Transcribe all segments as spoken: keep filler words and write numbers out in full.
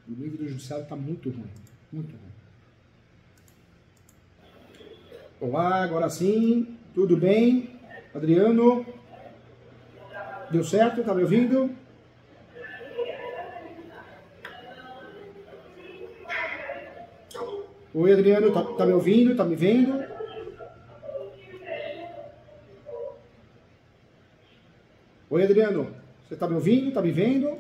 O nível do judiciário está muito ruim. Muito ruim. Olá, agora sim. Tudo bem? Adriano? Deu certo? Tá me ouvindo? Oi, Adriano. Tá, tá me ouvindo? Tá me vendo? Oi, Adriano. Você tá me ouvindo? Tá me vendo?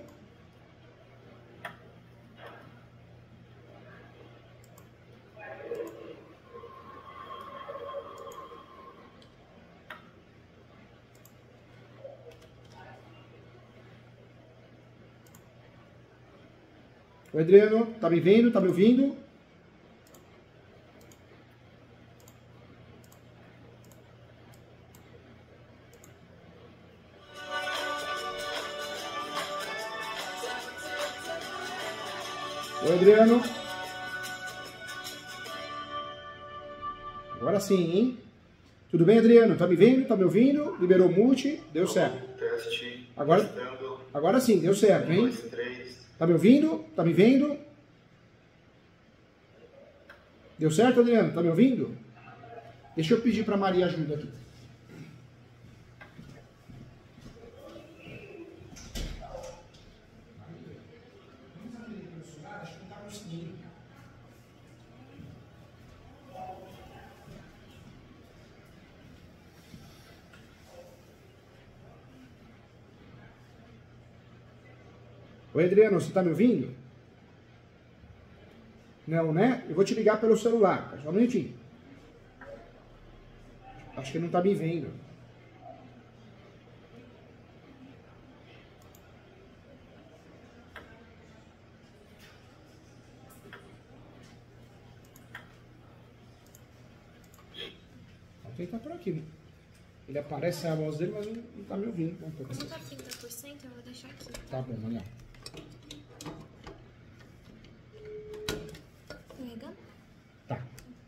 Oi, Adriano, tá me vendo? Tá me ouvindo? Oi, Adriano. Agora sim, hein? Tudo bem, Adriano? Tá me vendo? Tá me ouvindo? Liberou o mute? Deu certo. Teste. Agora, agora sim, deu certo, hein? Tá me ouvindo? Tá me vendo? Deu certo, Adriano? Tá me ouvindo? Deixa eu pedir pra Maria ajuda aqui. Oi, Adriano, você tá me ouvindo? Não, né? Eu vou te ligar pelo celular. Só um minutinho. Acho que não tá me vendo. Vou tentar por aqui, né? Ele aparece a voz dele, mas não, não tá me ouvindo. Vamos por aqui. Como tá trinta por cento, eu vou deixar aqui. Tá bom, olha. Pega. Tá.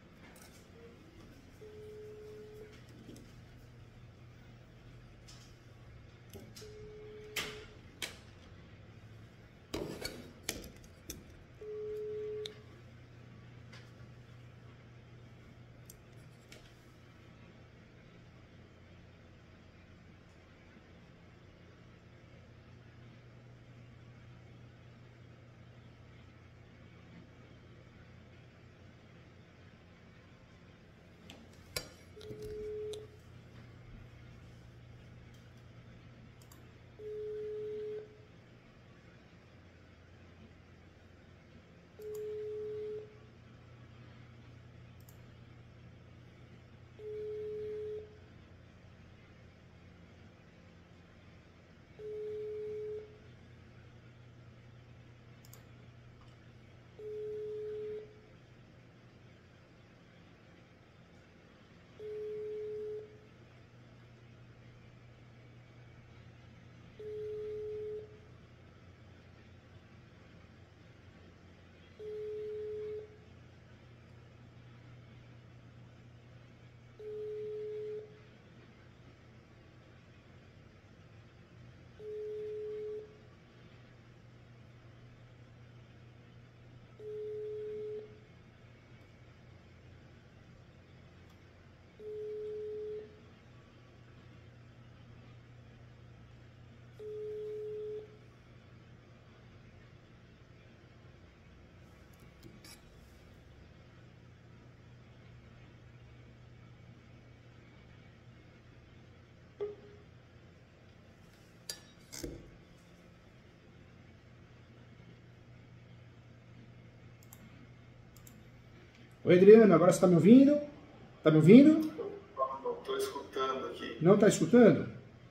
Oi, Adriano, agora você tá me ouvindo? Tá me ouvindo? Não estou escutando aqui. Não tá escutando?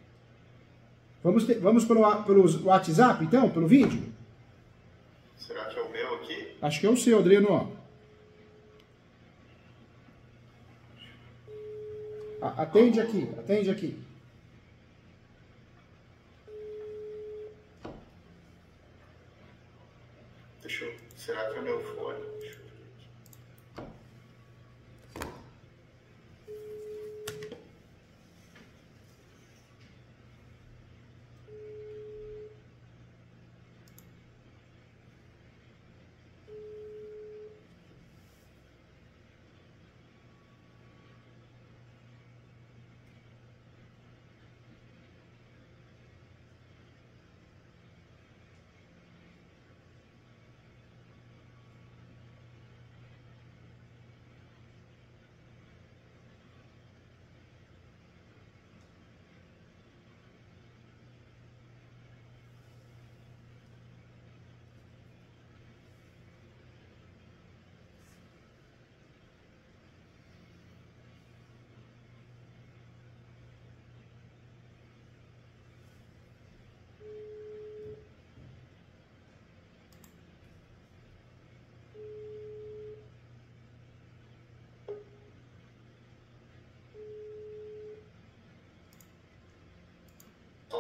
Vamos, ter, vamos pelo, pelo WhatsApp, então? Pelo vídeo? Será que é o meu aqui? Acho que é o seu, Adriano. Atende aqui, atende aqui. Deixa eu... Será que é o meu fone? Deixa eu ver aqui.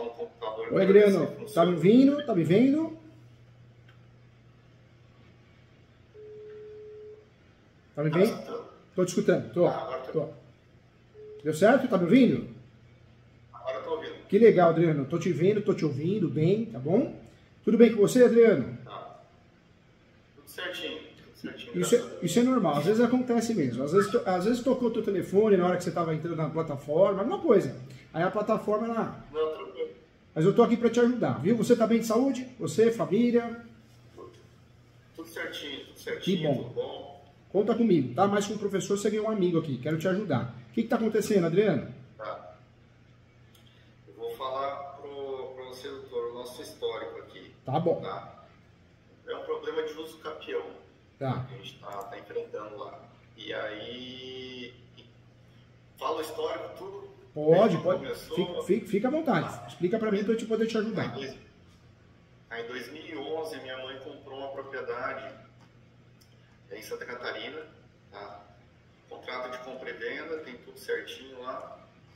só no computador. Oi, Adriano, tá me ouvindo? Tá me vendo? Tá me vendo? Tá Tô te escutando, tô. Ah, agora tô. tô. Deu certo? Tá me ouvindo? Agora eu tô ouvindo. Que legal, Adriano. Tô te vendo, tô te ouvindo bem, tá bom? Tudo bem com você, Adriano? Tá. Tudo certinho, tudo certinho. Isso é, isso é normal, às vezes acontece mesmo. Às vezes, to- às vezes tocou o teu telefone na hora que você estava entrando na plataforma, alguma coisa. Aí a plataforma ela. Não, tranquilo. Mas eu tô aqui para te ajudar, viu? Você tá bem de saúde? Você, família? Tudo certinho, tudo certinho, Que bom. tudo bom. Conta comigo, tá? Mais que um professor, você ganhou um amigo aqui. Quero te ajudar. O que que tá acontecendo, Adriano? Tá. Eu vou falar pro, pro você, doutor, o nosso histórico aqui. Tá bom. Tá? É um problema de uso capião Tá. que a gente tá, tá enfrentando lá. E aí. Fala o histórico, tudo? Pode, Desde pode. começou- Fica, fica, fica à vontade. Explica para mim para eu te poder te Aí, ajudar. dois- aí, em dois mil e onze, minha mãe comprou uma propriedade em Santa Catarina, tá? Contrato de compra e venda, tem tudo certinho lá.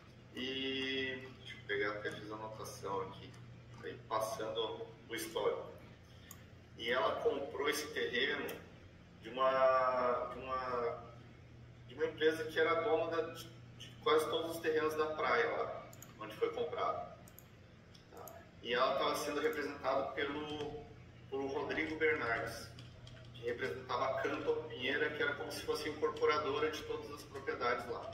E deixa eu pegar, até fiz a anotação aqui, aí passando o histórico. E ela comprou esse terreno de uma, de uma, de uma empresa que era dona da, de quase todos os terrenos da praia lá, onde foi comprado. Tá? E ela estava sendo representada pelo, pelo Rodrigo Bernardes, que representava a Canto Pinheira, que era como se fosse incorporadora de todas as propriedades lá.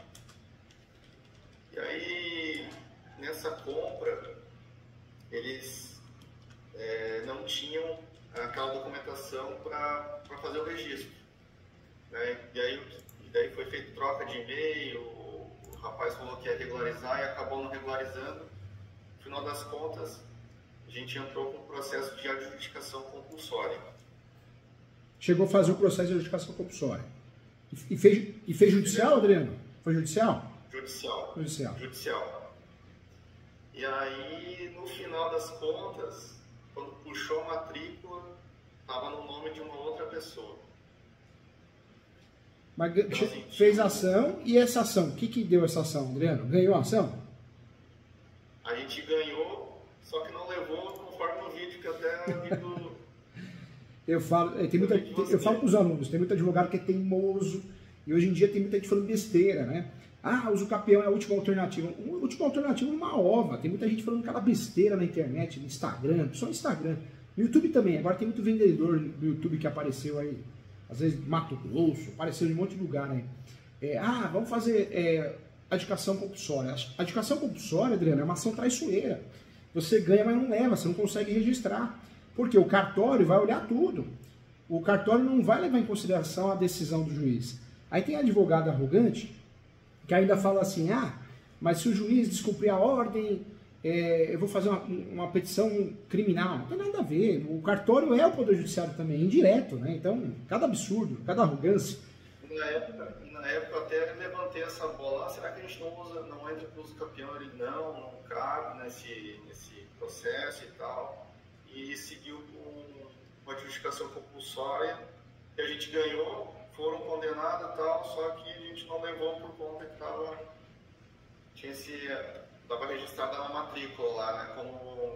E aí, nessa compra, eles é, não tinham aquela documentação para fazer o registro. Né? E, aí, e daí foi feita troca de e-mail, o rapaz falou que ia regularizar e acabou não regularizando. No final das contas, a gente entrou com um processo de adjudicação compulsória. Chegou a fazer o processo de adjudicação compulsória. E fez, e fez judicial, Adriano? Foi judicial? Judicial. Judicial. Judicial. E aí, no final das contas, quando puxou a matrícula, estava no nome de uma outra pessoa. Mas ge- che- fez ação, e essa ação? O que que deu essa ação, Adriano? Ganhou a ação? A gente ganhou, só que não levou conforme no vídeo que até vi do... Eu falo, é, tem muita, tem- eu falo com os alunos, tem muito advogado que é teimoso, e hoje em dia tem muita gente falando besteira, né? Ah, uso capião é a última alternativa. A última alternativa é uma ova. Tem muita gente falando aquela besteira na internet, no Instagram, só no Instagram. No YouTube também, agora tem muito vendedor do YouTube que apareceu aí. Às vezes Mato Grosso, apareceu em um monte de lugar aí. É, ah, vamos fazer é, adjudicação compulsória. A adjudicação compulsória, Adriano, é uma ação traiçoeira. Você ganha, mas não leva, você não consegue registrar. Porque o cartório vai olhar tudo. O cartório não vai levar em consideração a decisão do juiz. Aí tem advogado arrogante que ainda fala assim, ah, mas se o juiz descumprir a ordem, é, eu vou fazer uma, uma petição criminal. Não tem nada a ver. O cartório é o Poder Judiciário também, indireto, né? Então, cada absurdo, cada arrogância. Na época, na época eu até levantei essa bola, ah, será que a gente não, usa, não entra para o uso campeão? Ele, não, não cabe nesse, nesse processo e tal. E seguiu com uma adjudicação compulsória, que a gente ganhou, foram condenados e tal, só que a gente não levou por conta que estava tinha esse, estava registrada na matrícula lá, né, como,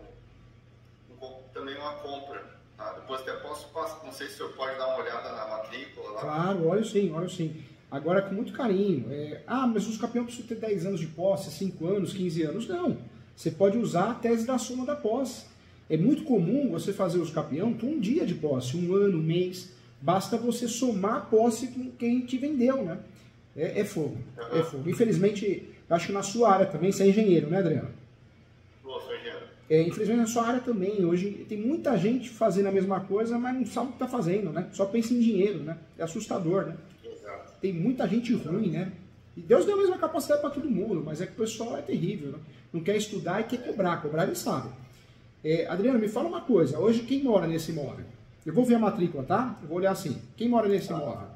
como também uma compra. Tá? Depois até posso passar, não sei se o senhor pode dar uma olhada na matrícula lá. Claro, olha sim, olha sim. Agora com muito carinho. É, ah, mas os campeões precisam ter dez anos de posse, cinco anos, quinze anos. Não. Você pode usar a tese da soma da posse. É muito comum você fazer os campeão com um dia de posse, um ano, um mês. Basta você somar a posse com quem te vendeu, né? É, é fogo, é fogo. Infelizmente, eu acho que na sua área também, você é engenheiro, né, Adriano? Boa, sou engenheiro. É, infelizmente na sua área também, hoje tem muita gente fazendo a mesma coisa, mas não sabe o que está fazendo, né? Só pensa em dinheiro, né? É assustador, né? Exato. Tem muita gente ruim, né? E Deus deu a mesma capacidade para todo mundo, mas é que o pessoal é terrível, né? Não quer estudar e quer cobrar, cobrar ele sabe. É, Adriano, me fala uma coisa, hoje quem mora nesse imóvel? Eu vou ver a matrícula, tá? Eu vou olhar assim, quem mora nesse imóvel?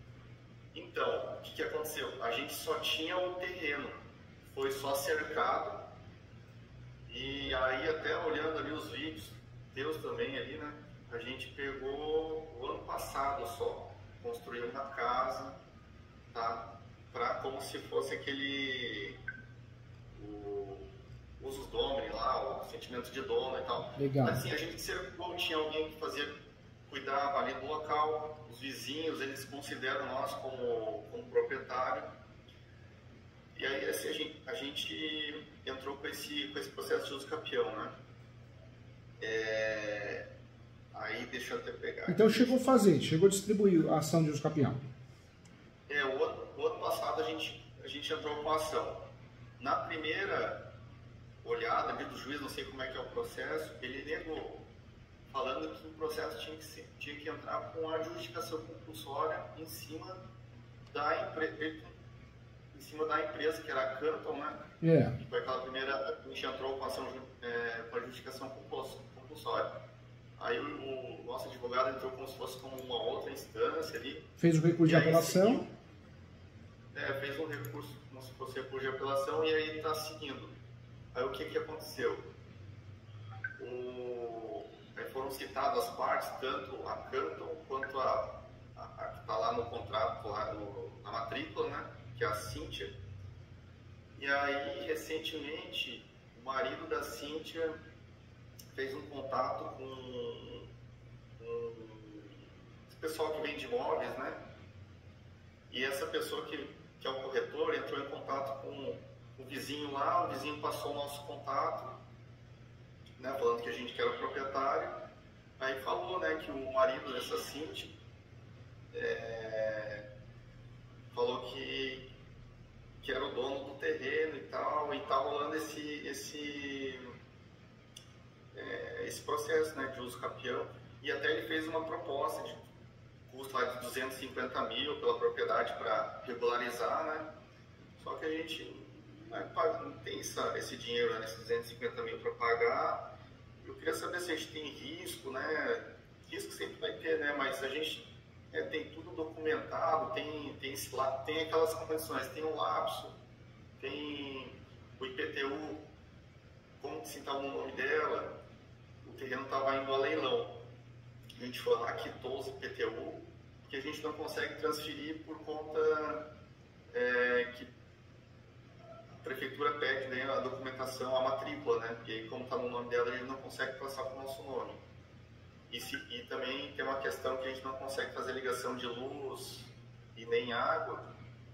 Então, o que, que aconteceu? A gente só tinha o terreno, foi só cercado, e aí até olhando ali os vídeos, Deus também ali, né? A gente pegou o ano passado só, construiu uma casa, tá? Pra, como se fosse aquele, o, usa os domini lá, o sentimento de dono e tal. Legal. Mas, assim, a gente cercou, tinha alguém que fazia, cuidava ali do local, os vizinhos, eles consideram nós como, como proprietário. E aí assim, a, gente, a gente entrou com esse, com esse processo de uso capião, né? É... Aí deixa eu até pegar. Então chegou a fazer, chegou a distribuir a ação de uso capião. É, o ano, o ano passado a gente, a gente entrou com a ação. Na primeira olhada ali do juiz, não sei como é que é o processo, ele negou, falando que o processo tinha que, ser, tinha que entrar com a adjudicação compulsória em cima da empresa. Em cima da empresa, que era a Canton, né? É. Foi aquela primeira, a gente entrou com a ação é, com a justificação compulsória. Aí o, o nosso advogado entrou como se fosse como uma outra instância ali. Fez o recurso de apelação. Seguiu, é, fez um recurso como se fosse recurso de apelação e aí está seguindo. Aí o que que aconteceu? O, aí foram citadas as partes, tanto a Canton quanto a, a, a que está lá no contrato, lá no, na matrícula, né? Que é a Cíntia. E aí, recentemente, o marido da Cíntia fez um contato com, com esse pessoal que vende imóveis, né? E essa pessoa que, que é o corretor entrou em contato com o vizinho lá, o vizinho passou o nosso contato, né? Falando que a gente que era o proprietário. Aí falou, né, que o marido dessa Cíntia é, falou que, que era o dono do terreno e tal, e tá rolando esse, esse, é, esse processo, né, de uso capião, e até ele fez uma proposta de custo lá de duzentos e cinquenta mil pela propriedade para regularizar, né, só que a gente não, não tem essa, esse dinheiro, né, esses duzentos e cinquenta mil para pagar. Eu queria saber se a gente tem risco, né, risco sempre vai ter, né, mas a gente É, tem tudo documentado, tem, tem, tem aquelas convenções, tem o lapso, tem o I P T U, como que se estava no nome dela, o terreno estava indo a leilão. A gente foi lá, quitou os I P T U, porque a gente não consegue transferir por conta é, que a prefeitura pede, né, a documentação, a matrícula, né? E aí, como está no nome dela, a gente não consegue passar para o nosso nome. E, se, e também tem uma questão que a gente não consegue fazer ligação de luz e nem água,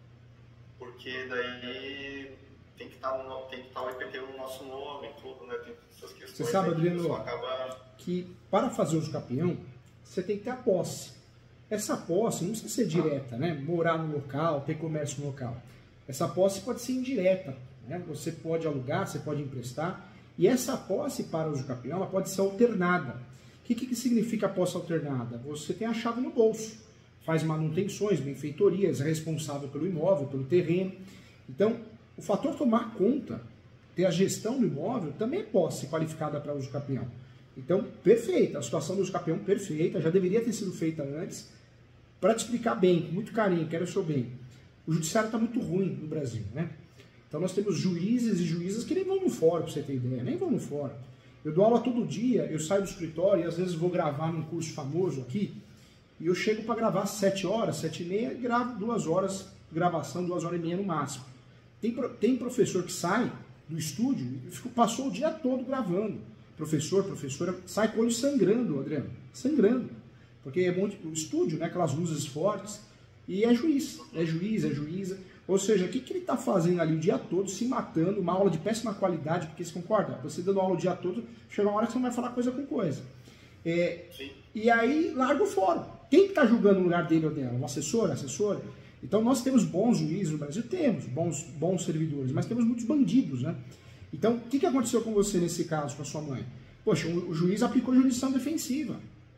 porque daí tem que estar no, tem que estar o I P T U no nosso nome, tudo, né? Tem essas questões. Você sabe, Adriano, acaba... que para fazer uso capião, você tem que ter a posse. Essa posse não precisa ser direta, né? Morar no local, ter comércio no local. Essa posse pode ser indireta, né? Você pode alugar, você pode emprestar, e essa posse para uso capião, ela pode ser alternada. O que, que significa a posse alternada? Você tem a chave no bolso, faz manutenções, benfeitorias, é responsável pelo imóvel, pelo terreno. Então, o fator tomar conta, ter a gestão do imóvel, também é posse qualificada para uso capião. Então, perfeita, a situação do uso capião perfeita, já deveria ter sido feita antes. Para te explicar bem, com muito carinho, quero o seu bem. O judiciário está muito ruim no Brasil, né? Então nós temos juízes e juízas que nem vão no fórum, para você ter ideia, nem vão no fórum. Eu dou aula todo dia, eu saio do escritório e às vezes vou gravar num curso famoso aqui, e eu chego para gravar sete horas, sete e meia, e gravo duas horas de gravação, duas horas e meia no máximo. Tem, tem professor que sai do estúdio e fica, passou o dia todo gravando. Professor, professora, sai com o olho sangrando, Adriano, sangrando. Porque é muito, o estúdio, né, aquelas luzes fortes, e é juiz, é juiz, é juíza. Ou seja, o que, que ele está fazendo ali o dia todo, se matando, uma aula de péssima qualidade, porque você concorda? Você dando aula o dia todo, chega uma hora que você não vai falar coisa com coisa. É, e aí larga o fórum. Quem está julgando no lugar dele ou dela? Um assessor, assessora? Então nós temos bons juízes no Brasil, temos bons, bons servidores, mas temos muitos bandidos, né? Então, o que, que aconteceu com você nesse caso, com a sua mãe? Poxa, o, o juiz aplicou jurisdição defensiva.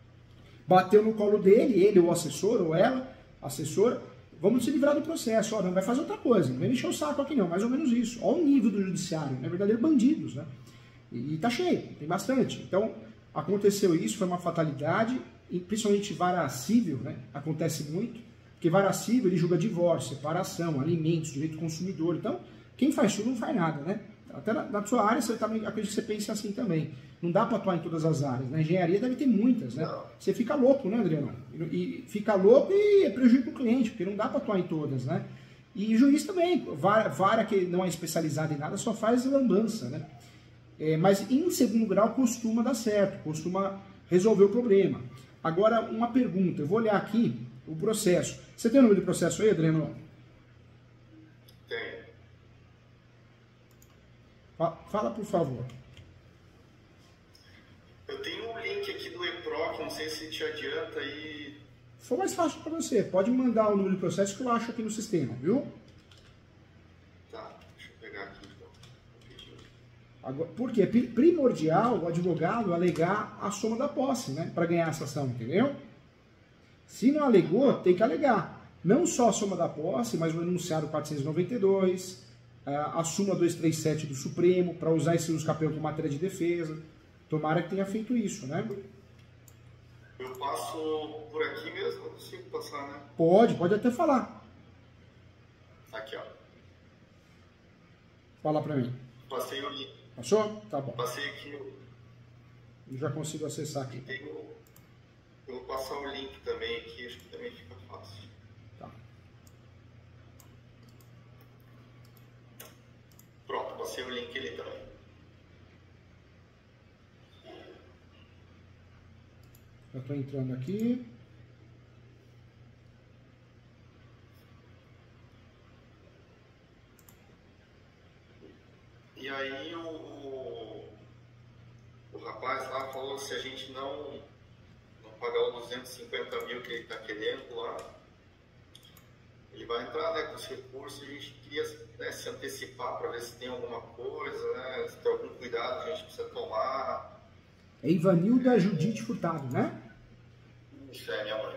Bateu no colo dele, ele, o assessor, ou ela, assessora, vamos se livrar do processo, ó, não vai fazer outra coisa, não vem encher o saco aqui não, mais ou menos isso. Olha o nível do judiciário, é verdadeiro bandidos, né? E, e tá cheio, tem bastante. Então, aconteceu isso, foi uma fatalidade, e principalmente vara civil, né? Acontece muito, porque vara civil ele julga divórcio, separação, alimentos, direito do consumidor. Então, quem faz tudo não faz nada, né? Até na, na sua área, você também, acredito que você pense assim também. Não dá para atuar em todas as áreas. Na né? engenharia deve ter muitas, né? Não. Você fica louco, né, Adriano? E, e fica louco e é prejuízo para o cliente, porque não dá para atuar em todas, né? E juiz também, vara, vara que não é especializada em nada, só faz lambança, né? É, mas em segundo grau costuma dar certo, costuma resolver o problema. Agora, uma pergunta, eu vou olhar aqui o processo. Você tem o número do processo aí, Adriano? Tem. Fala, por favor. Eu tenho um link aqui do ePro, que não sei se te adianta aí. For mais fácil para você, pode mandar o número do processo que eu acho aqui no sistema, viu? Tá, deixa eu pegar aqui então. Agora, por quê? Primordial o advogado alegar a soma da posse, né? Para ganhar essa ação, entendeu? Se não alegou, tem que alegar. Não só a soma da posse, mas o enunciado quatrocentos e noventa e dois, a súmula duzentos e trinta e sete do Supremo, para usar esse uso capião como matéria de defesa. Tomara que tenha feito isso, né? Eu passo por aqui mesmo, eu consigo passar, né? Pode, pode até falar. Aqui, ó. Fala pra mim. Passei o link. Passou? Tá bom. Passei aqui. Eu já consigo acessar aqui. Tem o... Eu vou passar o link também aqui, acho que também fica fácil. Tá. Pronto, passei o link ali também. Já estou entrando aqui. E aí o, o, o rapaz lá falou se a gente não, não pagar os duzentos e cinquenta mil que ele está querendo lá, ele vai entrar, né, com os recursos. A gente queria, né, se antecipar para ver se tem alguma coisa, né, se tem algum cuidado que a gente precisa tomar. É Ivanilda Judite Furtado, né? Isso é minha mãe.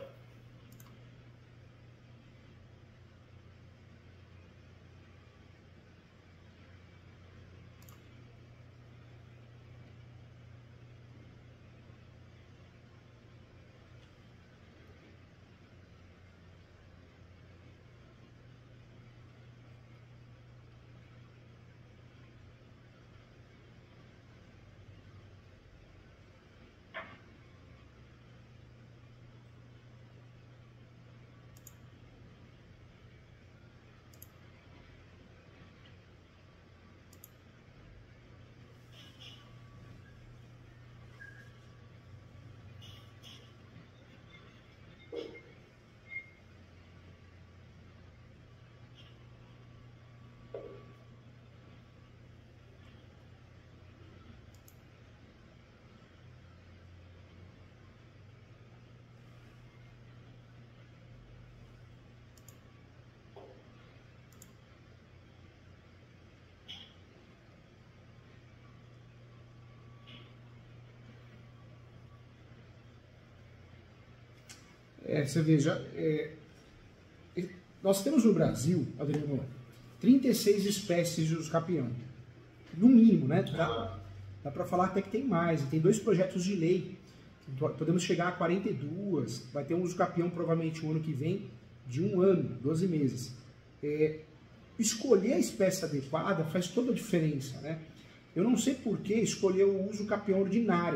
É, você veja, é, nós temos no Brasil, Adriano, trinta e seis espécies de usucapião. No mínimo, né? Dá, dá para falar até que tem mais. E tem dois projetos de lei. Podemos chegar a quarenta e dois. Vai ter um usucapião provavelmente o ano que vem, de um ano, doze meses. É, escolher a espécie adequada faz toda a diferença, né? Eu não sei por que escolher o usucapião ordinário.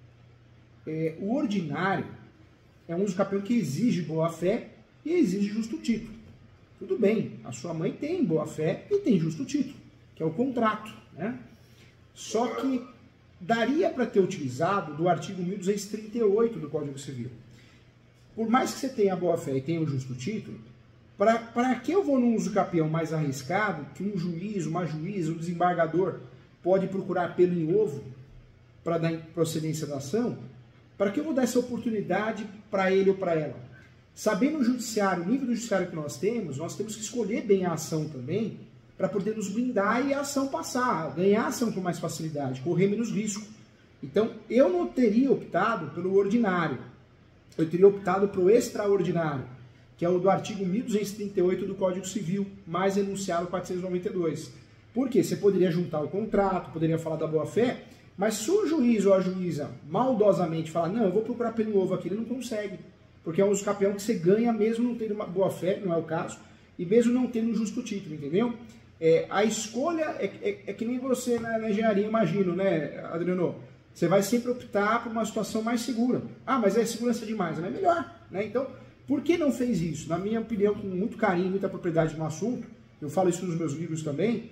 É, o ordinário é um usucapião que exige boa-fé e exige justo título. Tudo bem, a sua mãe tem boa-fé e tem justo título, que é o contrato, né? Só que daria para ter utilizado do artigo mil duzentos e trinta e oito do Código Civil. Por mais que você tenha boa-fé e tenha o justo título, para que eu vou num usucapião mais arriscado, que um juiz, uma juíza, um desembargador pode procurar pelo em ovo para dar procedência da ação? Para que eu vou dar essa oportunidade para ele ou para ela? Sabendo o judiciário, o nível do judiciário que nós temos, nós temos que escolher bem a ação também, para poder nos blindar e a ação passar, ganhar a ação com mais facilidade, correr menos risco. Então, eu não teria optado pelo ordinário, eu teria optado pelo extraordinário, que é o do artigo mil duzentos e trinta e oito do Código Civil, mais enunciado quatrocentos e noventa e dois. Por quê? Você poderia juntar o contrato, poderia falar da boa-fé, mas se o juiz ou a juíza maldosamente falar, não, eu vou procurar pelo ovo aqui, ele não consegue. Porque é um usucapião que você ganha mesmo não tendo uma boa-fé, não é o caso, e mesmo não tendo um justo título, entendeu? É, a escolha é, é, é que nem você na, na engenharia, imagino, né, Adriano? Você vai sempre optar por uma situação mais segura. Ah, mas é segurança demais, não é melhor, né? Então, por que não fez isso? Na minha opinião, com muito carinho, muita propriedade no assunto, eu falo isso nos meus livros também,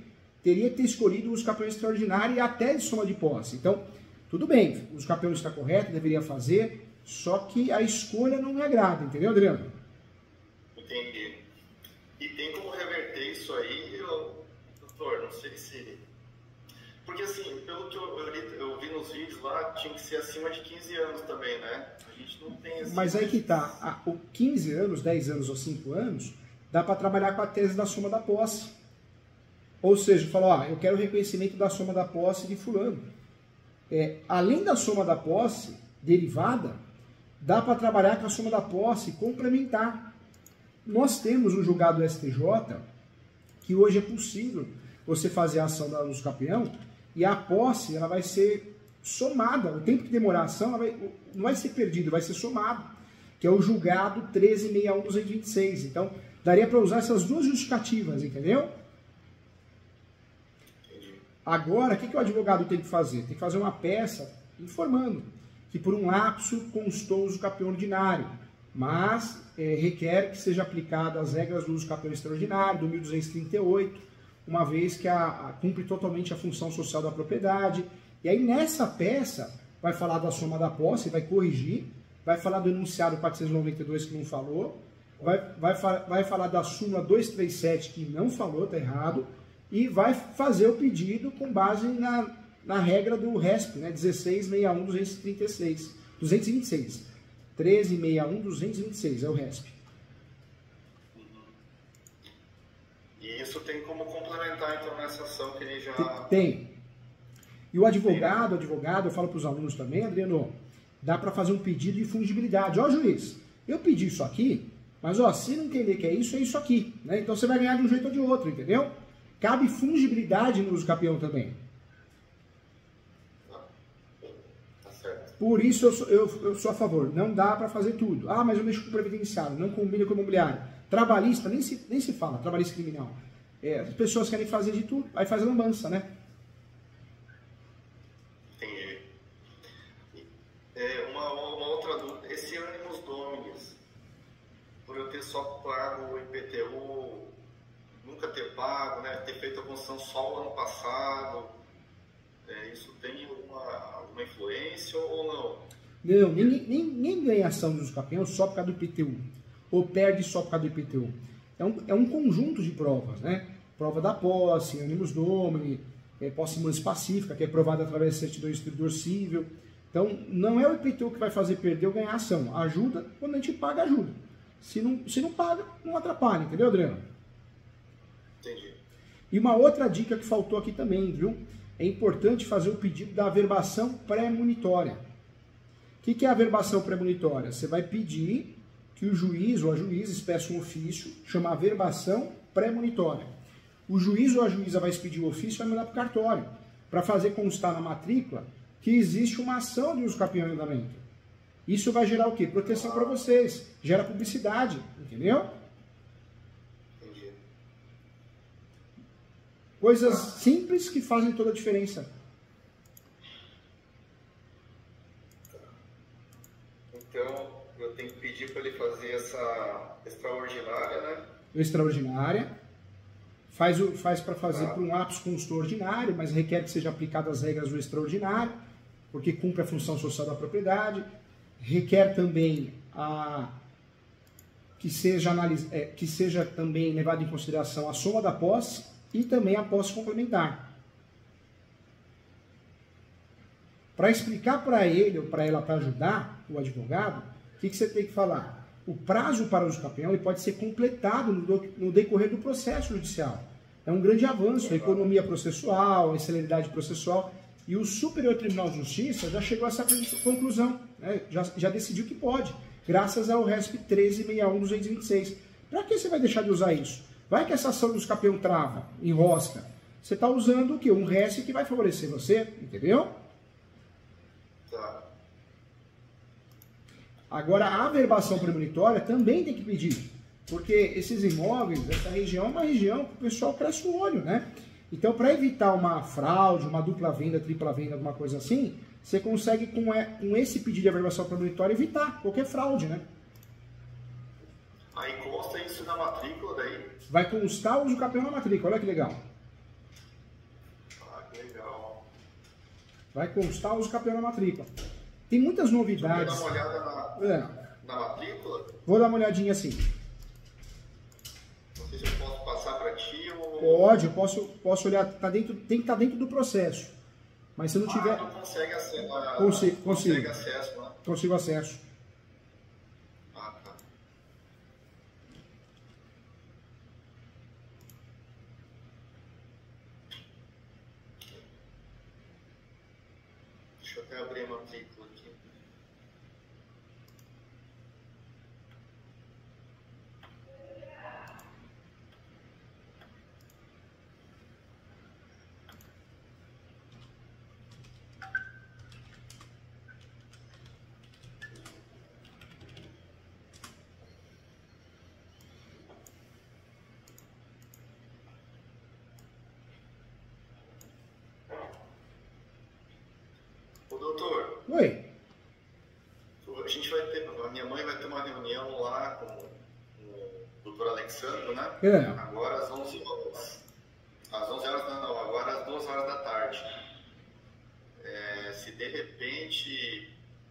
teria que ter escolhido o uso campeão extraordinário e até de soma de posse. Então, tudo bem, o uso campeão está correto, deveria fazer, só que a escolha não me agrada, entendeu, Adriano? Entendi. E tem como reverter isso aí, eu, doutor, não sei se... Porque assim, pelo que eu, eu, eu vi nos vídeos lá, tinha que ser acima de quinze anos também, né? A gente não tem esse... Mas aí que tá, a, o quinze anos, dez anos ou cinco anos, dá para trabalhar com a tese da soma da posse. Ou seja, falou, ah, eu quero o reconhecimento da soma da posse de fulano. É, além da soma da posse derivada, dá para trabalhar com a soma da posse complementar. Nós temos um julgado S T J que hoje é possível você fazer a ação da uso campeão e a posse ela vai ser somada. O tempo que demorar a ação ela vai, não vai ser perdido, vai ser somado, que é o julgado treze sessenta e um duzentos e vinte e seis. Então, daria para usar essas duas justificativas, entendeu? Agora, o que, que o advogado tem que fazer? Tem que fazer uma peça informando que por um lapso constou o uso campeão ordinário, mas é, requer que seja aplicada as regras do uso campeão extraordinário, do mil duzentos e trinta e oito, uma vez que a, a, cumpre totalmente a função social da propriedade. E aí nessa peça vai falar da soma da posse, vai corrigir, vai falar do enunciado quatrocentos e noventa e dois que não falou, vai, vai, vai falar da súmula duzentos e trinta e sete que não falou, está errado, e vai fazer o pedido com base na, na regra do R E S P, né? dezesseis sessenta e um duzentos e trinta e seis, duzentos e vinte e seis. treze sessenta e um duzentos e vinte e seis é o R E S P. E isso tem como complementar então nessa ação que ele já... Tem. E o advogado, o advogado, eu falo para os alunos também, Adriano, dá para fazer um pedido de fungibilidade. Ó, juiz, eu pedi isso aqui, mas ó, se não entender que é isso, é isso aqui. Né? Então você vai ganhar de um jeito ou de outro, entendeu? Cabe fungibilidade no uso campeão também. Tá certo. Por isso eu sou, eu, eu sou a favor. Não dá para fazer tudo. Ah, mas eu mexo com previdenciário, não combina com imobiliário. Trabalhista, nem se, nem se fala, trabalhista criminal. É, as pessoas querem fazer de tudo, aí faz a lambança, né? Entendi. É, uma, uma outra dúvida, esse ânimos dominis, por eu ter só pago o I P T U, nunca ter pago, né, ter feito a construção só o ano passado, é, isso tem alguma, alguma influência ou não? Não, ninguém, ninguém ganha ação do uso campeão só por causa do I P T U, ou perde só por causa do I P T U. É um, é um conjunto de provas, né? Prova da posse, ânimos domini, é, posse mansa pacífica, que é provada através de certidão do distribuidor civil. Então, não é o I P T U que vai fazer perder ou ganhar ação. Ajuda, quando a gente paga, ajuda. Se não, se não paga, não atrapalha, entendeu, Adriano? Entendi. E uma outra dica que faltou aqui também, viu? É importante fazer o pedido da averbação pré-monitória. O que, que é a averbação pré-monitória? Você vai pedir que o juiz ou a juíza expresse um ofício, chama averbação pré-monitória. O juiz ou a juíza vai expedir o ofício e vai mandar para o cartório, para fazer constar na matrícula que existe uma ação de uso campeão em andamento. Isso vai gerar o quê? Proteção para vocês, gera publicidade, entendeu? Entendi. Coisas simples que fazem toda a diferença. Então, eu tenho que pedir para ele fazer essa extraordinária, né? Extraordinária. Faz, o, faz para fazer Ah. para um ápice consultor ordinário, mas requer que seja aplicadas as regras do extraordinário, porque cumpre a função social da propriedade. Requer também a, que, seja analis, é, que seja também levado em consideração a soma da posse e também a posse complementar. Para explicar para ele ou para ela, para ajudar o advogado, o que, que você tem que falar? O prazo para o uso campeão ele pode ser completado no, do, no decorrer do processo judicial. É um grande avanço, a economia processual, a celeridade processual. E o Superior Tribunal de Justiça já chegou a essa conclusão, né? já, já decidiu que pode, graças ao R E S P treze sessenta e um duzentos e vinte e seis. Para que você vai deixar de usar isso? Vai que essa ação do uso campeão trava, enrosca. Você está usando o quê? Um R E S P que vai favorecer você, entendeu? Tá. Agora, a averbação premonitória também tem que pedir, porque esses imóveis, essa região é uma região que o pessoal cresce o olho, né? Então, para evitar uma fraude, uma dupla venda, tripla venda, alguma coisa assim, você consegue, com, com esse pedido de averbação premonitória, evitar qualquer fraude, né? Aí consta isso na matrícula daí? Vai constar o uso campeão na matrícula, olha que legal. Vai constar uso campeão na matrícula. Tem muitas novidades. Vou dar uma olhada na, É. na matrícula? Vou dar uma olhadinha assim. Não sei se eu posso passar para ti ou... Pode, eu posso, posso olhar, tá dentro, tem que estar dentro do processo. Mas se não tiver... Ah, tu consegue, acesso, Consigo, consegue consigo. acesso, né? Consigo acesso. Ah, tá. Deixa eu até abrir a matrícula aqui. Ô, doutor, Oi. a gente vai ter, a minha mãe vai ter uma reunião lá com, com o doutor Alexandre, né? É. Agora às onze horas. Às onze horas não, agora às duas horas da tarde. É, se de repente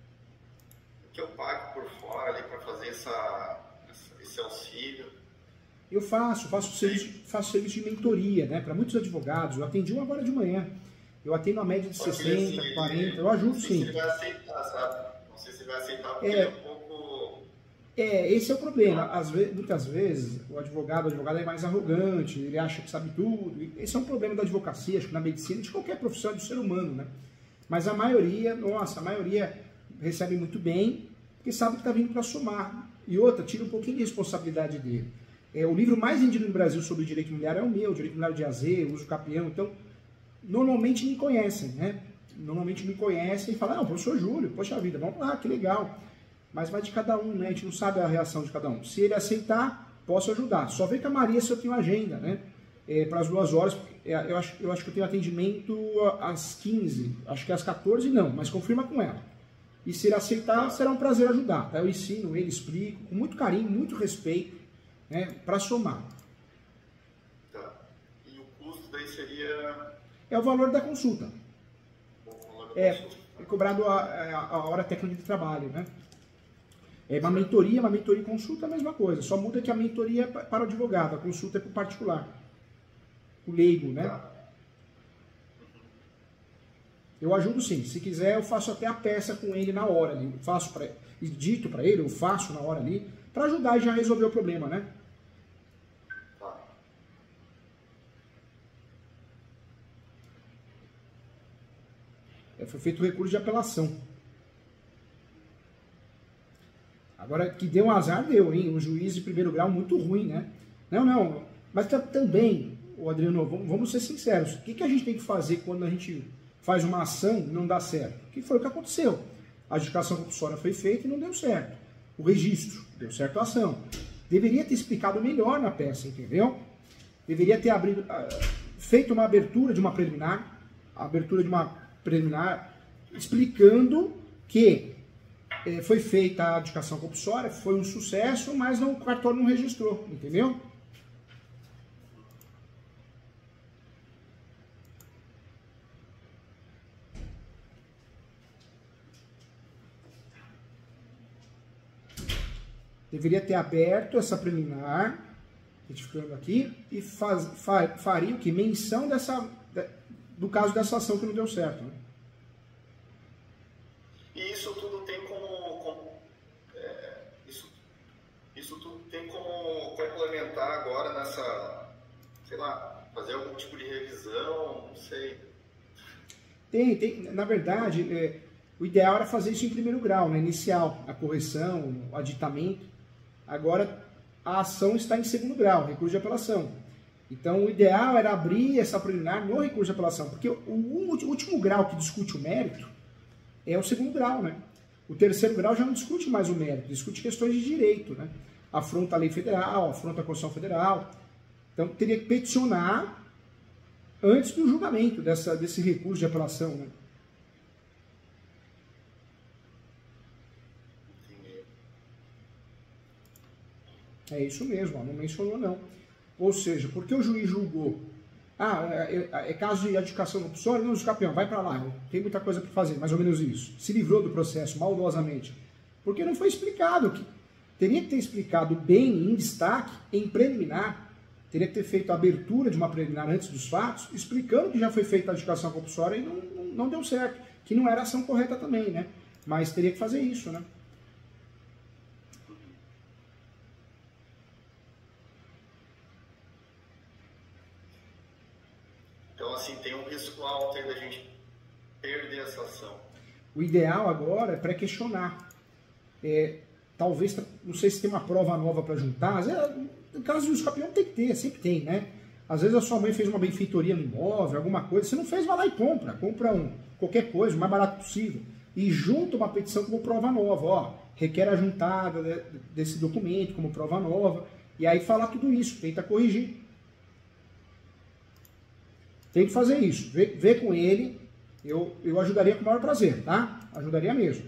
que eu pague por fora ali para fazer essa, esse auxílio. Eu faço, faço serviço, faço serviço de mentoria, né? Para muitos advogados. Eu atendi um agora de manhã. Eu atendo a média de Só que sessenta, assim, quarenta, eu ajudo não sei sim. se ele vai aceitar, sabe? Não sei se ele vai aceitar porque É. ele é um pouco... É, esse é o problema. Às vezes, muitas vezes o advogado, o advogado é mais arrogante, ele acha que sabe tudo. Esse é um problema da advocacia, acho que na medicina, de qualquer profissão do ser humano, né? Mas a maioria, nossa, a maioria recebe muito bem, porque sabe que está vindo para somar. E outra, tira um pouquinho de responsabilidade dele. É, o livro mais vendido no Brasil sobre direito imobiliário é o meu, Direito Imobiliário de A Z, Uso Capião. Então, normalmente me conhecem, né? Normalmente me conhecem e falam, ah, professor Júlio, poxa vida, vamos lá, que legal. Mas vai de cada um, né? A gente não sabe a reação de cada um. Se ele aceitar, posso ajudar. Só vê com a Maria se eu tenho agenda, né? É, para as duas horas, é, eu, acho, eu acho que eu tenho atendimento às quinze, acho que às quatorze não, mas confirma com ela. E se ele aceitar, será um prazer ajudar. Tá? Eu ensino ele, explico, com muito carinho, muito respeito, né? Para somar. Tá. E o custo daí seria... É o valor da consulta. o valor da É, consulta. é cobrado a, a, a hora técnica de trabalho, né? É uma mentoria, uma mentoria e consulta é a mesma coisa. Só muda que a mentoria é para o advogado, a consulta é para o particular. O leigo, né? Tá. Eu ajudo sim. Se quiser, eu faço até a peça com ele na hora ali. Eu faço para dito para ele, eu faço na hora ali, para ajudar e já resolver o problema, né? Tá. É, foi feito o recurso de apelação. Agora, que deu um azar, deu, hein? Um juiz de primeiro grau muito ruim, né? Não, não. Mas também, o Adriano, vamos, vamos ser sinceros. O que, que a gente tem que fazer quando a gente faz uma ação e não dá certo? Que foi o que aconteceu. A adjudicação compulsória foi feita e não deu certo. O registro, deu certo a ação. Deveria ter explicado melhor na peça, entendeu? Deveria ter abrido, feito uma abertura de uma preliminar, a abertura de uma preliminar, explicando que eh, foi feita a adjudicação compulsória, foi um sucesso, mas não, o cartório não registrou, entendeu? Deveria ter aberto essa preliminar, retificando aqui, e faz, fa, faria o que? Menção dessa, do caso dessa ação que não deu certo. Né? E isso tudo tem como... como é, isso, isso tudo tem como complementar agora nessa... Sei lá, fazer algum tipo de revisão, não sei. Tem, tem. Na verdade, é, o ideal era fazer isso em primeiro grau, né? Inicial, a correção, o aditamento. Agora, a ação está em segundo grau, recurso de apelação. Então, o ideal era abrir essa preliminar no recurso de apelação, porque o último grau que discute o mérito é o segundo grau, né? O terceiro grau já não discute mais o mérito, discute questões de direito, né? Afronta a lei federal, afronta a Constituição Federal. Então, teria que peticionar antes do julgamento dessa, desse recurso de apelação, né? É isso mesmo, ó, não mencionou não. Ou seja, porque o juiz julgou Ah, é, é, é caso de adjudicação compulsória, não, campeão, vai para lá, tem muita coisa para fazer, mais ou menos isso. Se livrou do processo maldosamente. Porque não foi explicado. Que teria que ter explicado bem, em destaque, em preliminar. Teria que ter feito a abertura de uma preliminar antes dos fatos, explicando que já foi feita a adjudicação compulsória e não, não, não deu certo. Que não era a ação correta também, né? Mas teria que fazer isso, né? Então, assim, tem um risco alto aí da gente perder essa ação. O ideal agora é pré-questionar. É, talvez, não sei se tem uma prova nova para juntar. No caso dos campeões tem que ter, sempre tem, né? Às vezes a sua mãe fez uma benfeitoria no imóvel, alguma coisa, você não fez, vai lá e compra. Compra um, qualquer coisa, o mais barato possível. E junta uma petição como prova nova. Ó, requer a juntada desse documento como prova nova. E aí fala tudo isso, tenta corrigir. Tem que fazer isso, vê, vê com ele, eu, eu ajudaria com o maior prazer, tá? Ajudaria mesmo.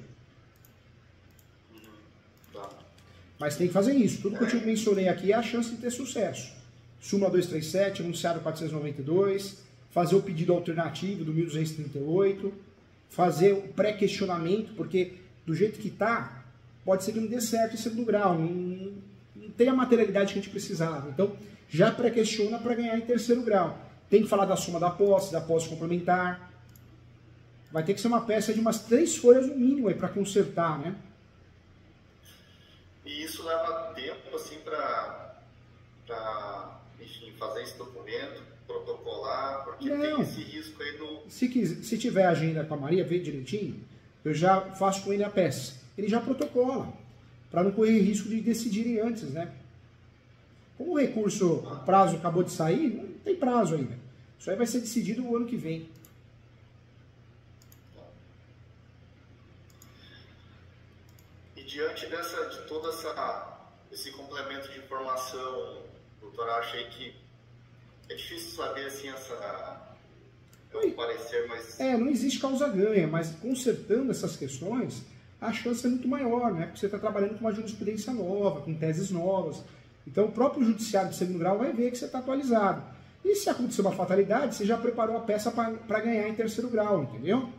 Mas tem que fazer isso, tudo que eu te mencionei aqui é a chance de ter sucesso. Súmula duzentos e trinta e sete, enunciado quatrocentos e noventa e dois, fazer o pedido alternativo do mil duzentos e trinta e oito, fazer o pré-questionamento, porque do jeito que está, pode ser que não dê certo em segundo grau, não, não tem a materialidade que a gente precisava. Então, já pré-questiona para ganhar em terceiro grau. Tem que falar da soma da posse, da posse complementar. Vai ter que ser uma peça de umas três folhas no mínimo para consertar, né? E isso leva tempo, assim, para, enfim, fazer esse documento, protocolar, porque Não. tem esse risco aí do... Se, quiser, se tiver agenda com a Maria, vê direitinho, eu já faço com ele a peça. Ele já protocola, para não correr risco de decidirem antes, né? Como o recurso, o prazo acabou de sair, não tem prazo ainda. Isso aí vai ser decidido no ano que vem. E diante dessa, de todo essa, esse complemento de informação, doutor, achei que é difícil saber assim essa... É um parecer, mas... É, não existe causa-ganha, mas consertando essas questões, a chance é muito maior, né? Porque você está trabalhando com uma jurisprudência nova, com teses novas. Então o próprio judiciário de segundo grau vai ver que você está atualizado. E se acontecer uma fatalidade, você já preparou a peça para ganhar em terceiro grau, entendeu?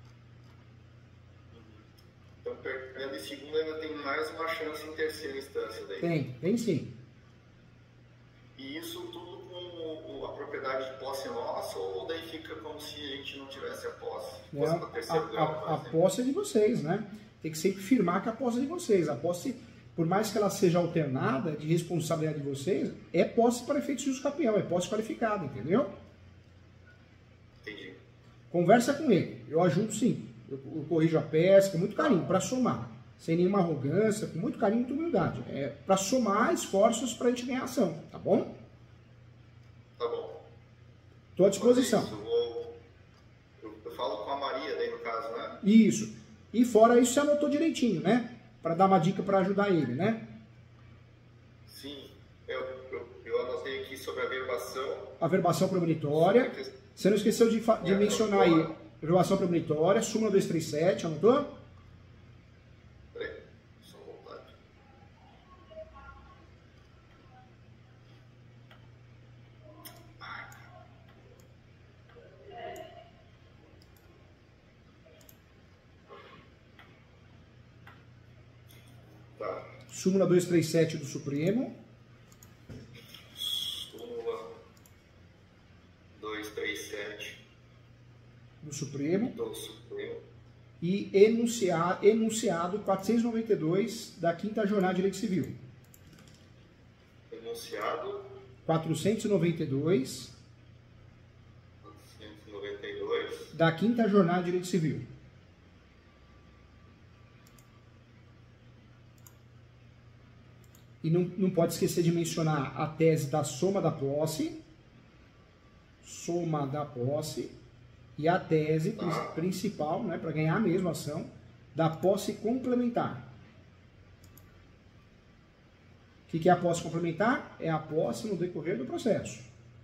Então, perdendo em segundo, ainda tem mais uma chance em terceira instância daí. Tem, tem sim. E isso tudo com a propriedade de posse nossa, ou daí fica como se a gente não tivesse a posse? Não, Fosse para terceiro a, grau, a, a posse é de vocês, né? Tem que sempre firmar que a posse é de vocês. A posse, por mais que ela seja alternada, de responsabilidade de vocês, é posse para efeitos de uso campeão, é posse qualificada, entendeu? Entendi. Conversa com ele, eu ajudo sim. Eu, eu corrijo a peça com muito carinho, para somar. Sem nenhuma arrogância, com muito carinho e muita humildade. É para somar esforços para a gente ganhar ação, tá bom? Tá bom. Estou à disposição. Eu, vou... eu, eu falo com a Maria daí no caso, né? Isso. E fora isso, você anotou direitinho, né? Para dar uma dica para ajudar ele, né? Sim. Eu, eu, eu anotei aqui sobre a verbação. A verbação premonitória. Você não esqueceu de, de É, mencionar aí. Verbação premonitória, súmula duzentos e trinta e sete, anotou? Peraí, só voltar aqui. Tá. Súmula duzentos e trinta e sete do Supremo. Súmula duzentos e trinta e sete Do Supremo. do Supremo. E enunciado, enunciado quatrocentos e noventa e dois da quinta Jornada de Direito Civil. Enunciado quatrocentos e noventa e dois quatrocentos e noventa e dois. da quinta Jornada de Direito Civil. E não, não pode esquecer de mencionar a tese da soma da posse, soma da posse, e a tese prin- principal, né, para ganhar a mesma ação, da posse complementar. O que, que é a posse complementar? É a posse no decorrer do processo.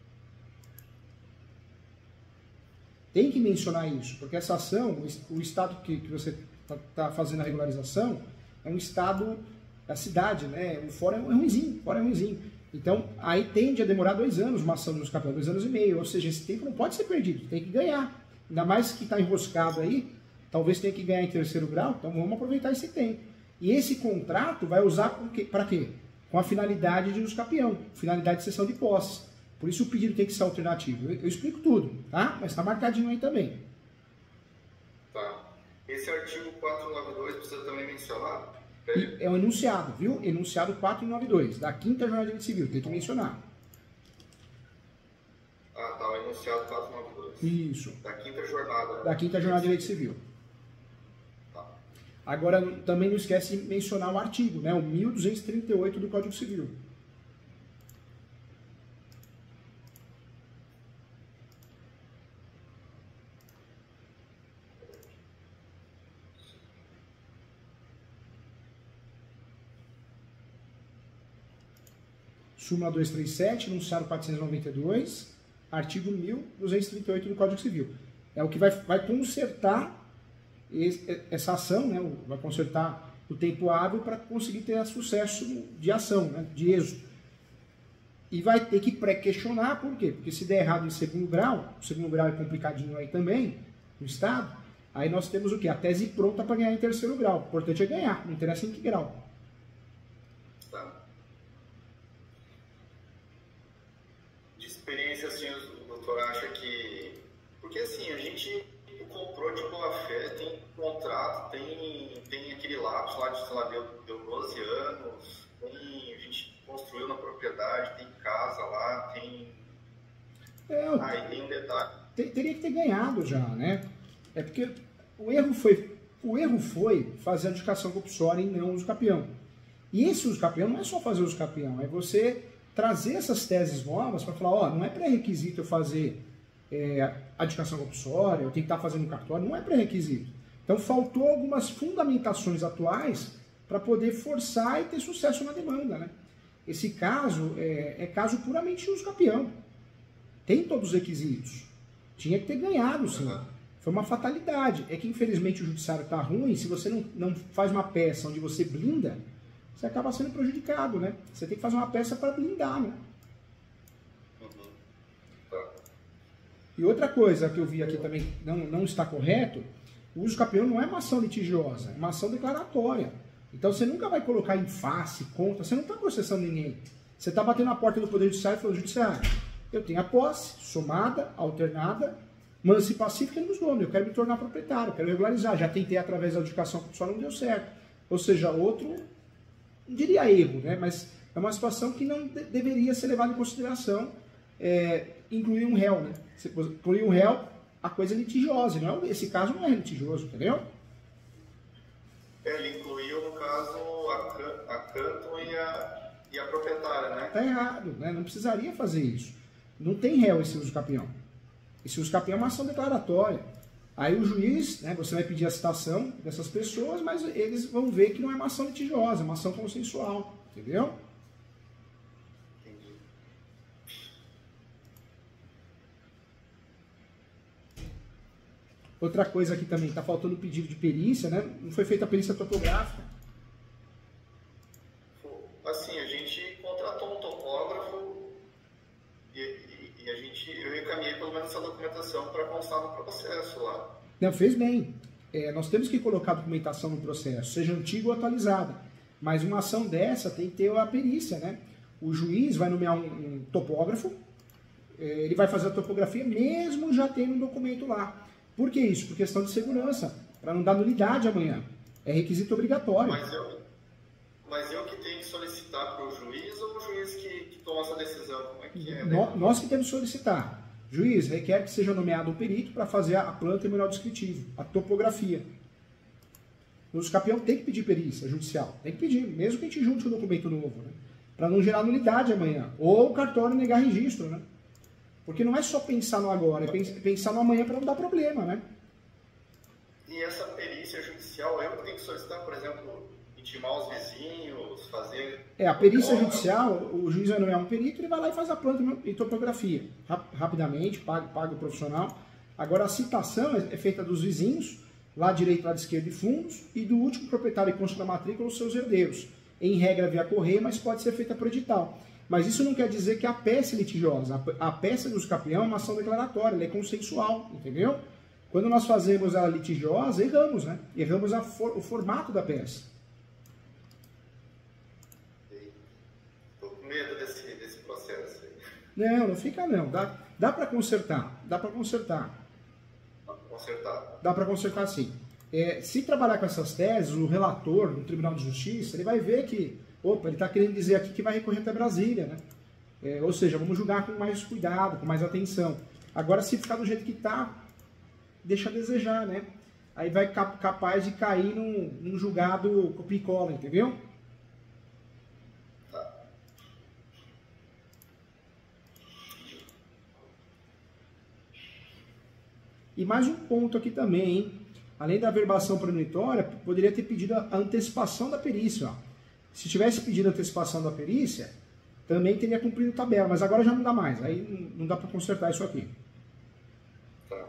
Tem que mencionar isso, porque essa ação, o, es- o estado que, que você está tá fazendo a regularização, é um estado... A cidade, né? O fora é ruimzinho, o fora é ruimzinho. Então, aí tende a demorar dois anos uma ação dos campeões, dois anos e meio. Ou seja, esse tempo não pode ser perdido, tem que ganhar. Ainda mais que está enroscado aí, talvez tenha que ganhar em terceiro grau, então vamos aproveitar esse tempo. E esse contrato vai usar para quê? Com a finalidade de uso campeão, finalidade de cessão de posse. Por isso o pedido tem que ser alternativo. Eu, eu explico tudo, tá? Mas está marcadinho aí também. Tá. Esse artigo quatrocentos e noventa e dois precisa também mencionar? E é o enunciado, viu? Enunciado quatrocentos e noventa e dois, da quinta Jornada de Direito Civil, tem que mencionar. Ah, tá, o enunciado quatrocentos e noventa e dois. Isso. Da quinta jornada. Né? Da quinta Jornada de Direito Civil. Tá. Agora, também não esquece de mencionar o artigo, né? O mil duzentos e trinta e oito do Código Civil. Súmula duzentos e trinta e sete, enunciado quatrocentos e noventa e dois, artigo mil duzentos e trinta e oito do Código Civil. É o que vai, vai consertar esse, essa ação, né? Vai consertar o tempo hábil para conseguir ter sucesso de ação, né? De êxito. E vai ter que pré-questionar, por quê? Porque se der errado em segundo grau, o segundo grau é complicadinho aí também, no Estado, aí nós temos o quê? A tese pronta para ganhar em terceiro grau. O importante é ganhar, não interessa em que grau. Experiência, assim, o doutor acha que... Porque, assim, a gente comprou de boa fé, tem contrato, tem, tem aquele lapso lá de, sei lá, deu, deu doze anos, tem, a gente construiu na propriedade, tem casa lá, tem... É, ah, e tem um detalhe. Teria que ter ganhado já, né? É porque o erro foi, o erro foi fazer a adjudicação compulsória e não uso capião. E esse uso capião não é só fazer uso capião, é você... trazer essas teses novas para falar, ó, não é pré-requisito eu fazer é, adjudicação compulsória, eu tenho que estar fazendo cartório, não é pré-requisito. Então faltou algumas fundamentações atuais para poder forçar e ter sucesso na demanda, né? Esse caso é, é caso puramente uso capião. Tem todos os requisitos. Tinha que ter ganhado, sim. Foi uma fatalidade. É que infelizmente o judiciário está ruim, se você não, não faz uma peça onde você blinda, você acaba sendo prejudicado, né? Você tem que fazer uma peça para blindar, né? Uhum. Tá. E outra coisa que eu vi aqui também não, não está correto, o uso capião não é uma ação litigiosa, é uma ação declaratória. Então você nunca vai colocar em face, contra, você não está processando ninguém. Você está batendo na porta do Poder Judiciário e falando, judiciário, eu tenho a posse, somada, alternada, mansa e pacífica nos donos, eu quero me tornar proprietário, eu quero regularizar, já tentei através da adjudicação compulsória, não deu certo. Ou seja, outro... não diria erro, né? Mas é uma situação que não de deveria ser levada em consideração, é, incluir um réu, né? Se incluir um réu, a coisa é litigiosa, não é? Esse caso não é litigioso, entendeu? Ele incluiu, no caso, a, can a Canton e a, e a proprietária, né? Tá errado, né? Não precisaria fazer isso. Não tem réu esse uso capião. Esse uso capião é uma ação declaratória. Aí o juiz, né, você vai pedir a citação dessas pessoas, mas eles vão ver que não é uma ação litigiosa, é uma ação consensual, entendeu? Entendi. Outra coisa aqui também, está faltando o pedido de perícia, né? Não foi feita a perícia topográfica. Assim, a gente contratou um topógrafo e, e, e a gente, eu encaminhei pelo menos essa documentação para constar no processo lá. Não, fez bem. É, nós temos que colocar a documentação no processo, seja antiga ou atualizada. Mas uma ação dessa tem que ter a perícia, né? O juiz vai nomear um, um topógrafo, é, ele vai fazer a topografia mesmo já tendo um documento lá. Por que isso? Por questão de segurança, para não dar nulidade amanhã. É requisito obrigatório. Mas eu, mas eu que tenho que solicitar para o juiz ou o juiz que, que toma essa decisão? Como é que é? Né? Nós, nós que temos que solicitar. Juiz, requer que seja nomeado um perito para fazer a planta e memorial descritivo, a topografia. O campeão tem que pedir perícia judicial, tem que pedir, mesmo que a gente junte um documento novo, né? Para não gerar nulidade amanhã. Ou o cartório negar registro, né? Porque não é só pensar no agora, é pensar no amanhã para não dar problema, né? E essa perícia judicial, eu tenho que solicitar, por exemplo, intimar os vizinhos, fazer... É, a perícia judicial, o juiz vai nomear um perito, ele vai lá e faz a planta e topografia. Rapidamente, paga, paga o profissional. Agora, a citação é feita dos vizinhos, lá direito, lado esquerdo e fundos, e do último proprietário e cônjuge da matrícula, os seus herdeiros. Em regra, via correio, mas pode ser feita por edital. Mas isso não quer dizer que a peça é litigiosa. A peça do uso capião é uma ação declaratória, ela é consensual, entendeu? Quando nós fazemos ela litigiosa, erramos, né? Erramos a for, o formato da peça. Estou com medo desse, desse processo aí. Não, não fica não. Dá, dá para consertar. Dá para consertar. Dá para consertar. Dá para consertar sim. É, se trabalhar com essas teses, o relator do Tribunal de Justiça, ele vai ver que, opa, ele está querendo dizer aqui que vai recorrer até Brasília, né? É, ou seja, vamos julgar com mais cuidado, com mais atenção. Agora, se ficar do jeito que está, deixa a desejar, né? Aí vai cap capaz de cair num, num julgado copia e cola, entendeu? Tá. E mais um ponto aqui também, hein? Além da averbação premonitória, poderia ter pedido a antecipação da perícia. Ó. Se tivesse pedido a antecipação da perícia, também teria cumprido tabela, mas agora já não dá mais. Aí não dá para consertar isso aqui. Tá.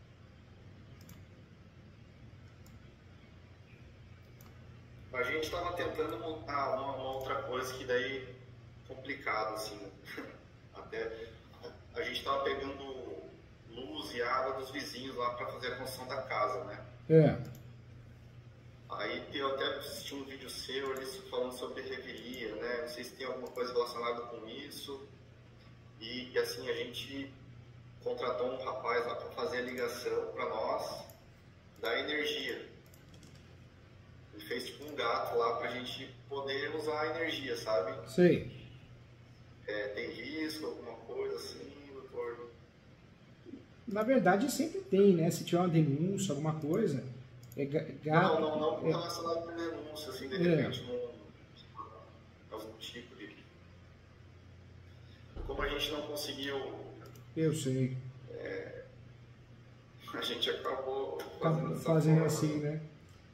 A gente estava tentando montar uma, uma outra coisa que daí complicado, assim. Até a gente estava pegando luz e água dos vizinhos lá para fazer a construção da casa, né? É. Aí eu até assisti um vídeo seu ali falando sobre revelia, né? Não sei se tem alguma coisa relacionada com isso. E, e assim, a gente contratou um rapaz lá para fazer a ligação para nós da energia. Ele fez tipo um gato lá para a gente poder usar a energia, sabe? Sei. É, tem risco, alguma coisa assim, doutor? Na verdade, sempre tem, né? Se tiver uma denúncia, alguma coisa... É gato, não, não, não é... relacionado com denúncia, assim, de repente, é. Não, algum tipo de... Como a gente não conseguiu... Eu sei. É, a gente acabou fazendo, essa fazendo forma, assim, né?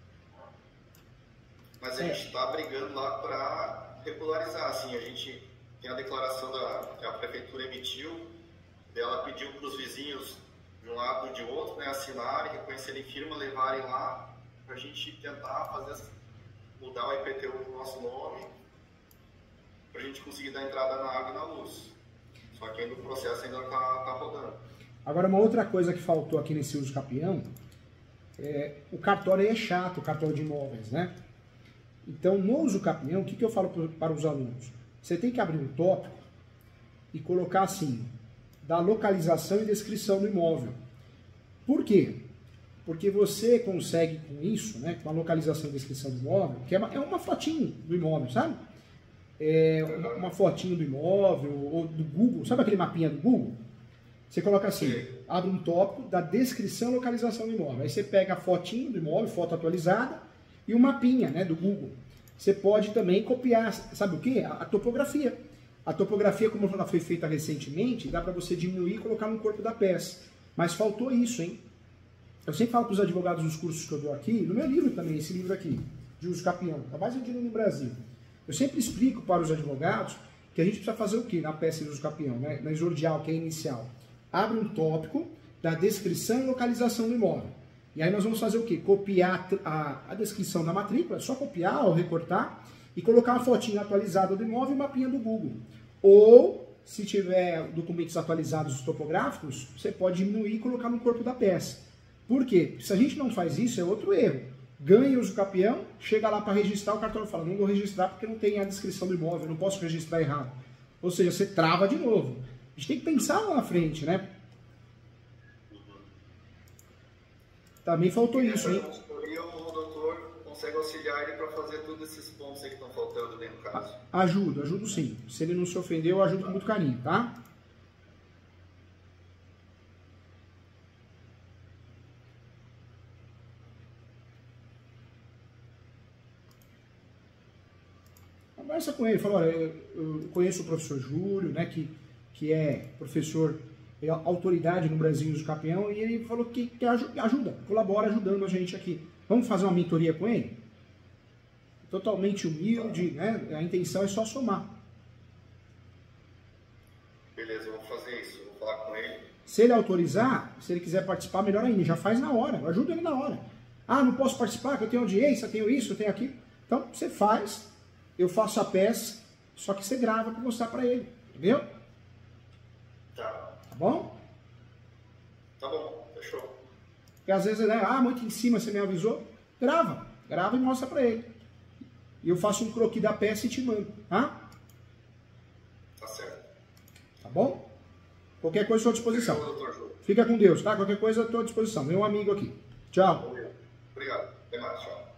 Mas a é. gente está brigando lá para regularizar, assim, a gente tem a declaração da, que a prefeitura emitiu, ela pediu para os vizinhos de um lado e de outro, né, assinarem, reconhecerem firma, levarem lá, para a gente tentar fazer, mudar o I P T U no nosso nome, para a gente conseguir dar entrada na água e na luz. Só que ainda o processo ainda está tá rodando. Agora, uma outra coisa que faltou aqui nesse uso capião, é, o cartório é chato, o cartório de imóveis, né? Então, no uso capião, o que, que eu falo para os alunos? Você tem que abrir um tópico e colocar assim, da localização e descrição do imóvel. Por quê? Porque você consegue com isso, né, com a localização e descrição do imóvel, que é uma, é uma fotinho do imóvel, sabe? É uma, uma fotinho do imóvel ou do Google, sabe aquele mapinha do Google? Você coloca assim, abre um tópico da descrição e localização do imóvel. Aí você pega a fotinho do imóvel, foto atualizada, e o mapinha, né, do Google. Você pode também copiar, sabe o quê? A, a topografia. A topografia, como ela foi feita recentemente, dá para você diminuir e colocar no corpo da peça. Mas faltou isso, hein? Eu sempre falo para os advogados nos cursos que eu dou aqui, no meu livro também, esse livro aqui, de uso capião, tá mais vendido no Brasil. Eu sempre explico para os advogados que a gente precisa fazer o quê na peça de uso capião, né? Na exordial, que é inicial. Abre um tópico da descrição e localização do imóvel. E aí nós vamos fazer o quê? Copiar a, a descrição da matrícula, é só copiar ou recortar e colocar uma fotinha atualizada do imóvel e mapinha do Google. Ou, se tiver documentos atualizados topográficos, você pode diminuir e colocar no corpo da peça. Por quê? Se a gente não faz isso, é outro erro. Ganha o uso capião, chega lá para registrar, o cartório fala, não vou registrar porque não tem a descrição do imóvel, não posso registrar errado. Ou seja, você trava de novo. A gente tem que pensar lá na frente, né? Também faltou isso, hein? E o doutor consegue auxiliar ele para fazer todos esses pontos aí que estão faltando dentro do caso? Ajudo, ajudo sim. Se ele não se ofendeu, eu ajudo com muito carinho, tá? Conversa com ele, fala, olha, eu conheço o professor Júlio, né, que, que é professor, é autoridade no Brasil do capião, e ele falou que, que ajuda, colabora ajudando a gente aqui. Vamos fazer uma mentoria com ele? Totalmente humilde, né? A intenção é só somar. Beleza, eu vou fazer isso, vou falar com ele. Se ele autorizar, se ele quiser participar, melhor ainda, já faz na hora, ajuda ele na hora. Ah, não posso participar, porque eu tenho audiência, tenho isso, eu tenho aquilo. Então, você faz, eu faço a peça, Só que você grava para mostrar para ele, entendeu? Tá. Tá bom? Tá bom, fechou. Porque às vezes, né, ah, muito em cima você me avisou. Grava, grava e mostra para ele. E eu faço um croquis da peça e te mando, tá? Tá certo. Tá bom? Qualquer coisa, estou à disposição. Fechou, doutor Júlio. Fica com Deus, tá? Qualquer coisa, estou à disposição. Meu amigo aqui. Tchau. Obrigado. Até mais, tchau.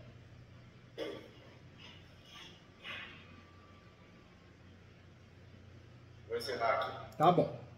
Vou encerrar aqui. Tá bom.